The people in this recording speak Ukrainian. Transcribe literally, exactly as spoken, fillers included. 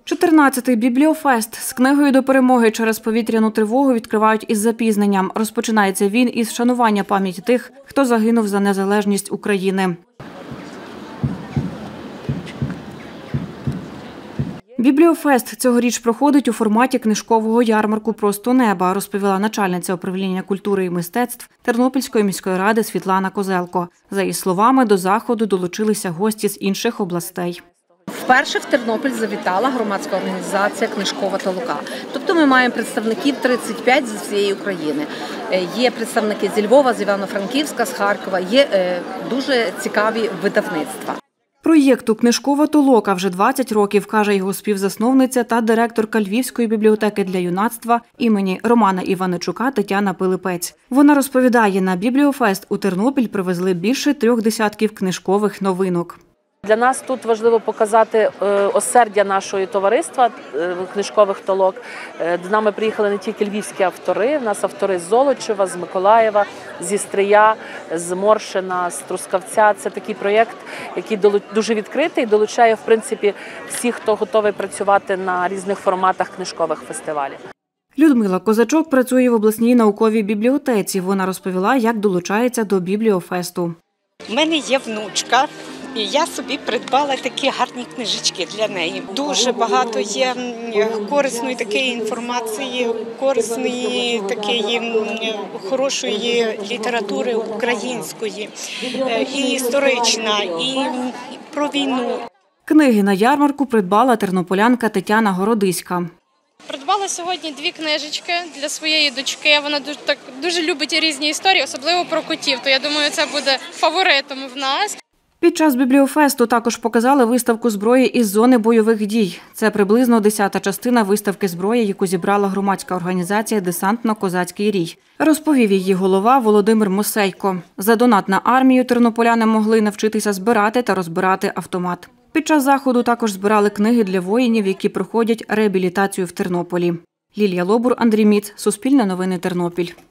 чотирнадцятий бібліофест з книгою до перемоги через повітряну тривогу відкривають із запізненням. Розпочинається він із вшанування пам'яті тих, хто загинув за незалежність України. Бібліофест цьогоріч проходить у форматі книжкового ярмарку «Просто неба», розповіла начальниця управління культури і мистецтв Тернопільської міської ради Світлана Козелко. За її словами, до заходу долучилися гості з інших областей. Вперше в Тернопіль завітала громадська організація «Книжкова толока». Тобто ми маємо представників тридцять п'ять з всієї України. Є представники зі Львова, з Івано-Франківська, з Харкова, є дуже цікаві видавництва. Проєкту «Книжкова толока» вже двадцять років, каже його співзасновниця та директорка Львівської бібліотеки для юнацтва імені Романа Іваничука Тетяна Пилипець. Вона розповідає, на бібліофест у Тернопіль привезли більше трьох десятків книжкових новинок. Для нас тут важливо показати осердя нашого товариства книжкових толок. До нами приїхали не тільки львівські автори, в нас автори з Золочева, з Миколаєва, зі Стрия, з Моршина, з Трускавця. Це такий проєкт, який дуже відкритий, долучає, в принципі, всіх, хто готовий працювати на різних форматах книжкових фестивалів. Людмила Козачок працює в обласній науковій бібліотеці. Вона розповіла, як долучається до бібліофесту. У мене є внучка. І я собі придбала такі гарні книжечки для неї. Дуже багато є корисної такої інформації, корисної такої хорошої літератури української, і історична, і про війну. Книги на ярмарку придбала тернополянка Тетяна Городиська. Придбала сьогодні дві книжечки для своєї дочки. Вона дуже, так, дуже любить різні історії, особливо про котів. То я думаю, це буде фаворитом в нас. Під час бібліофесту також показали виставку зброї із зони бойових дій. Це приблизно десята частина виставки зброї, яку зібрала громадська організація «Десантно-козацький рій», розповів її голова Володимир Мосейко. За донат на армію тернополяни могли навчитися збирати та розбирати автомат. Під час заходу також збирали книги для воїнів, які проходять реабілітацію в Тернополі. Лілія Лобур, Андрій Міц, Суспільне новини, Тернопіль.